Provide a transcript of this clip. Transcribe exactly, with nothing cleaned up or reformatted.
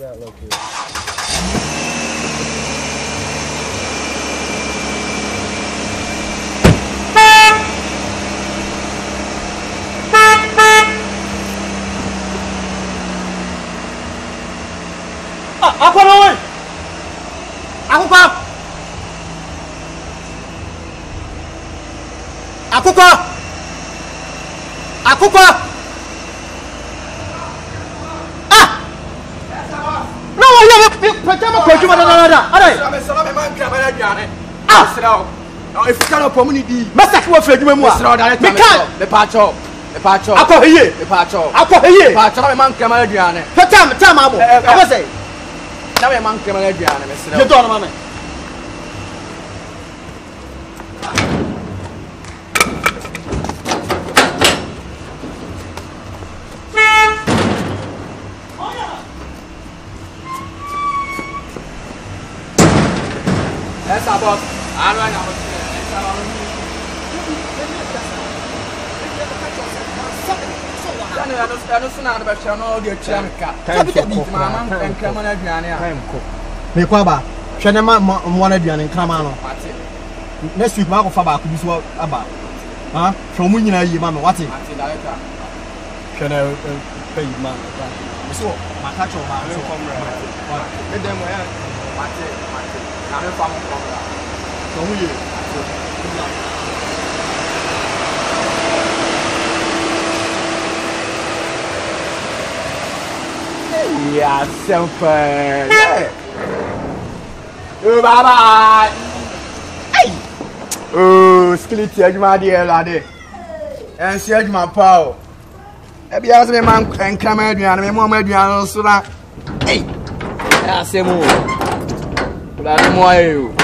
Ah, apa oi? Aku kah? Aku kah? Aku kah? Ah! No, ya, pertama kau cuma ada ada. Ada. Salam memang kamera diane. Ah! Serau. No, if kana pomuni di. Masa kau fez dua mua. Serau dah. Mekan. Me pacho. Me pacho. Aku hiye. Me pacho. Aku hiye. Pacho memang kamera diane. Pertama, pertama abo. Apa sih? Na memang kamera diane, me serau. Jatuh nama mana? Essa bosta. Ah, não é não. Essa bola não. Eu não, eu não sei nada, mas eu não dia tinha me cá. Sabe que é bicho, mamãe, tem que mandar diane. Me kwaba. Hwe na ma mo na duane nkrama no. Mate. Next week ma ko fa ba ko biso aba. Ha? Hwe mu nyina yi ma me wate. Mate director. Hwe na pay ma. So, ma ka cho ma so. Me dem we mate, mate. Na me fa mo program. So mu yi. Yeah, super. Yeah. Oh, bye bye. Hey. Oh, skeleton, you my dear lady. And she had my power. Maybe I was a man and come at me and my mom made me also that. Hey. I say more. But I'm more you.